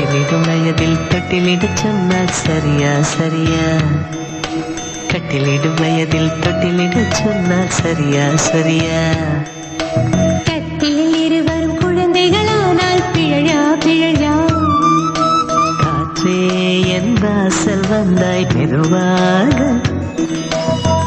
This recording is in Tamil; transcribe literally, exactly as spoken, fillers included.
கட்டிலிடும் வயதில் தொட்டிலிட சொன்னால் சரியா சரியா கட்டிலிடும் வயதில் தொட்டிலிட சொன்னால் சரியா சரியா கட்டிலில் இருவரும் குழந்தைகளானால் பிழையா பிழையா காற்றே என் வாசல் வந்தாய் மெதுவாக